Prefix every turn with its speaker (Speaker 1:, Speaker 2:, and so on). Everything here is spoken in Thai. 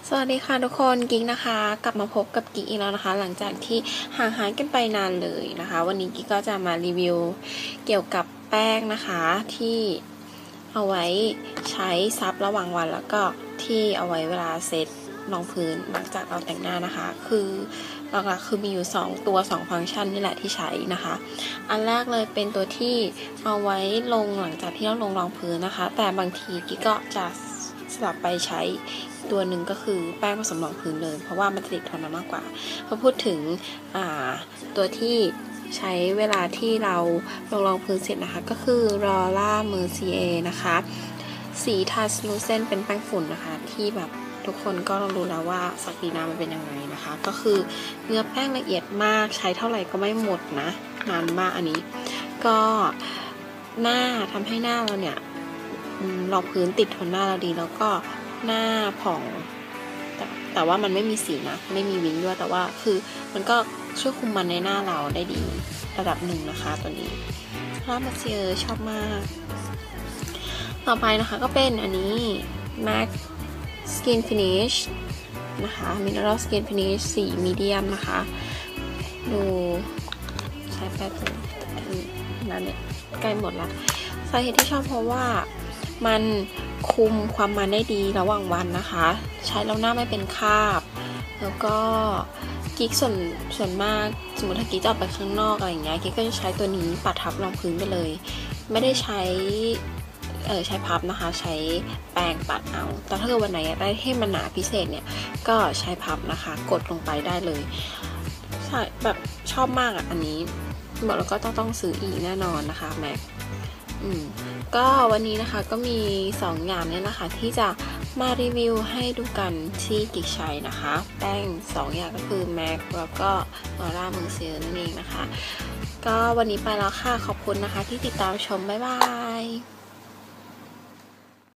Speaker 1: สวัสดีค่ะทุกคนกิ๊กนะคะกลับมาพบกับกิ๊กอีกแล้วนะคะหลังจากที่ห่างหายกันไปนานเลยนะคะวันนี้กิ๊กก็จะมารีวิวเกี่ยวกับแป้งนะคะที่เอาไว้ใช้ซับระหว่างวันแล้วก็ที่เอาไว้เวลาเซตรองพื้นหลังจากเราแต่งหน้านะคะคือหลักๆคือมีอยู่2ตัว2ฟังก์ชันนี่แหละที่ใช้นะคะอันแรกเลยเป็นตัวที่เอาไว้ลงหลังจากที่เราลงรองพื้นนะคะแต่บางทีกิ๊กก็จะสลับไปใช้ตัวหนึ่งก็คือแป้งผสมรองพื้นเลยเพราะว่ามันจะติดทนมากกว่าพอพูดถึงตัวที่ใช้เวลาที่เราลงรองพื้นเสร็จนะคะก็คือ Laura Mercier นะคะสี Translucent เป็นแป้งฝุ่นนะคะที่แบบทุกคนก็ต้องรู้แล้วว่าศักดินามันเป็นยังไงนะคะก็คือเนื้อแป้งละเอียดมากใช้เท่าไหร่ก็ไม่หมดนะนานมากอันนี้ก็หน้าทำให้หน้าเราเนี่ยรองพื้นติดทนหน้าเราดีแล้วก็หน้าผ่องแต่ว่ามันไม่มีสีนะไม่มีวิ้งด้วยแต่ว่าคือมันก็ช่วยคุมมันในหน้าเราได้ดีระดับหนึ่งนะคะตัวนี้ลามาเซียชอบมากต่อไปนะคะก็เป็นอันนี้ MAC Skin Finish นะคะ Mineral Skin Finish สีมีเดียมนะคะดูใช้แป๊บนึงนั่นเนี่ยใกล้หมดละสาเหตุที่ชอบเพราะว่ามันคุมความมันได้ดีระหว่างวันนะคะใช้แล้วหน้าไม่เป็นคราบแล้วก็กิ๊กส่วนมากสมมติถ้ากิ๊กจะออกไปข้างนอกอะไรอย่างเงี้ยกิ๊กก็จะใช้ตัวนี้ปัดทับรองพื้นไปเลยไม่ได้ใช้พับนะคะใช้แปรงปัดเอาแต่ถ้าเกิดวันไหนได้ให้มันหนาพิเศษเนี่ยก็ใช้พับนะคะกดลงไปได้เลยใช่แบบชอบมากอ่ะอันนี้บอกแล้วก็ต้องซื้ออีกแน่นอนนะคะแม็กก็วันนี้นะคะก็มี2อย่างเนี่ยนะคะที่จะมารีวิวให้ดูกันที่กิ๊กใช้นะคะแป้ง2อย่างก็คือ MAC แล้วก็ Laura Mercier นั่นเองนะคะก็วันนี้ไปแล้วค่ะขอบคุณนะคะที่ติดตามชมบ๊ายบาย